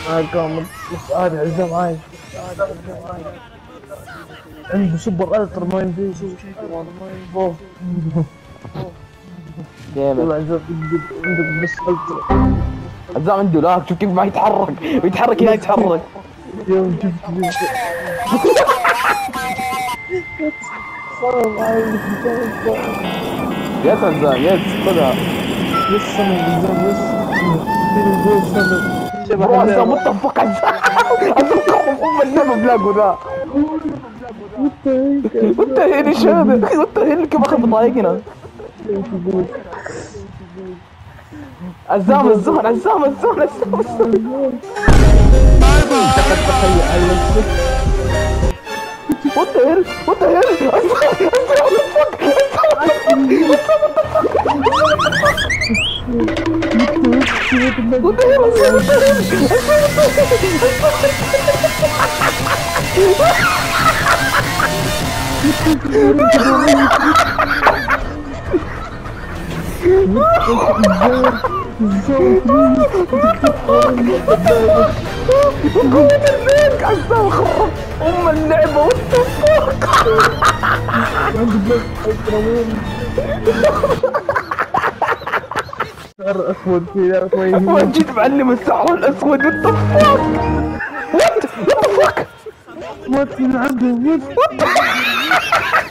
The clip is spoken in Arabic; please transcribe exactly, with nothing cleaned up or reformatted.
هاي قام هذا عزام عايش عنده سوبر التر ما يمديه يسوي شيء كمان بوف. جامد. عزام عنده بس التر. عزام عنده لاك، شوف كيف ما يتحرك ويتحرك هنا يتحرك. يوم شفت صار عايش يس عزام يس خذها. لسه من عزام لسه برو عزام وات ذا فك عزام. عزام خرب ام اللعبه بلاقو ذا. وانت هيني شابه وانت هيني كيف اخذ بطايقنا. عزام الزهر عزام الزهر عزام الزهر. وات ذا هيل وات ذا هيل. عزام عزام وات قوة الملك. عزام خرب ام اللعبة وات السحر اسود في وين جيت معلم السحر الاسود وات ذا فك وات وات ذا فك ما تلعبها.